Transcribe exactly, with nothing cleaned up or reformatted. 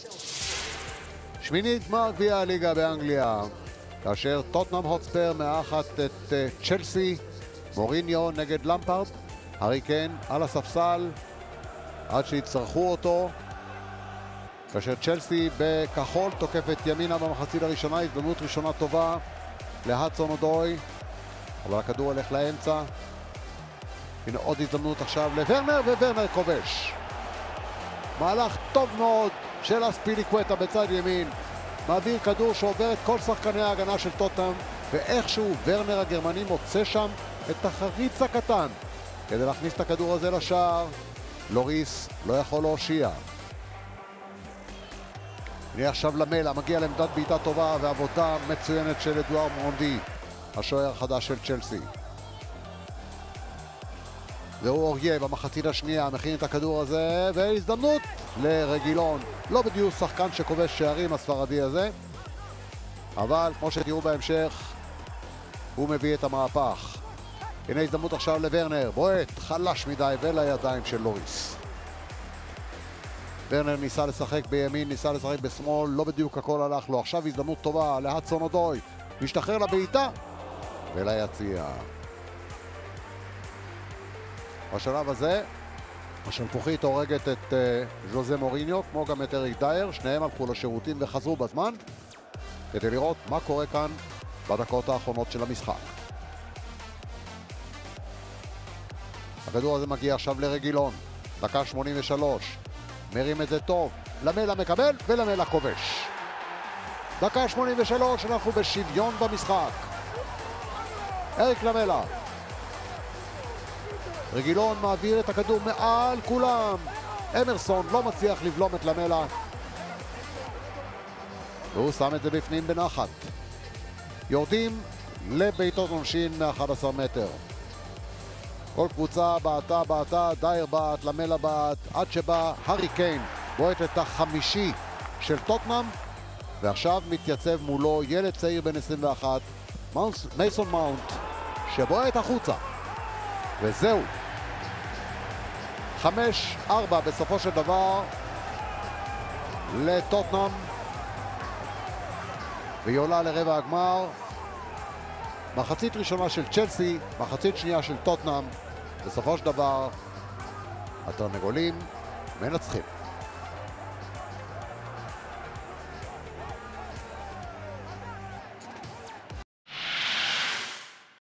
שמינית גמר גביע הליגה באנגליה, כאשר טוטנהאם הוטספר מארחת את צ'לסי, מוריניו נגד למפרד, הארי קיין על הספסל עד שיצטרכו אותו, כאשר צ'לסי בכחול תוקפת ימינה במחצית הראשונה. הזדמנות ראשונה טובה להדסון אודוי, אבל הכדור הולך לאמצע. הנה עוד הזדמנות עכשיו לוורנר, וורנר כובש. מהלך טוב מאוד של אספיליקווטה בצד ימין, מעביר כדור שעובר את כל שחקני ההגנה של טוטנהאם, ואיכשהו וורנר הגרמני מוצא שם את החריץ הקטן כדי להכניס את הכדור הזה לשער. לוריס לא יכול להושיע. הנה עכשיו למלה, מגיע לעמדת בעיטה טובה ועבודה מצוינת של אדואר מונדי, השוער החדש של צ'לסי. זהו אוריה במחצית השנייה, מכין את הכדור הזה, והזדמנות לרגילון. לא בדיוק שחקן שכובש שערים הספרדי הזה, אבל כמו שתראו בהמשך, הוא מביא את המהפך. הנה הזדמנות עכשיו לוורנר, בועט חלש מדי ולידיים של לוריס. וורנר ניסה לשחק בימין, ניסה לשחק בשמאל, לא בדיוק הכל הלך לו. עכשיו הזדמנות טובה להדסון אודוי, משתחרר לבעיטה וליציע. בשלב הזה השלפוחית הורגת את uh, ז'וזה מוריניו, כמו גם את אריק דייר. שניהם הלכו לשירותים וחזרו בזמן כדי לראות מה קורה כאן בדקות האחרונות של המשחק. הכדור הזה מגיע עכשיו לרגילון, דקה שמונים ושלוש, מרים את זה טוב, למלה מקבל ולמלה כובש. דקה שמונים ושלוש, אנחנו בשוויון במשחק. אריק למלה, רגילון מעביר את הכדור מעל כולם, אמרסון לא מצליח לבלום את למלה, והוא שם את זה בפנים בנחת. יורדים לביתות עונשין מ-אחד עשר מטר. כל קבוצה בעטה בעטה, דייר בעט, למלה בעט, עד שבא הארי קיין, בועט את החמישי של טוטנהאם, ועכשיו מתייצב מולו ילד צעיר בן עשרים ואחת, מייסון מאונט, שבועט החוצה. וזהו, חמש ארבע בסופו של דבר לטוטנהאם, והיא עולה לרבע הגמר. מחצית ראשונה של צ'לסי, מחצית שנייה של טוטנהאם. בסופו של דבר התרנגולים מנצחים.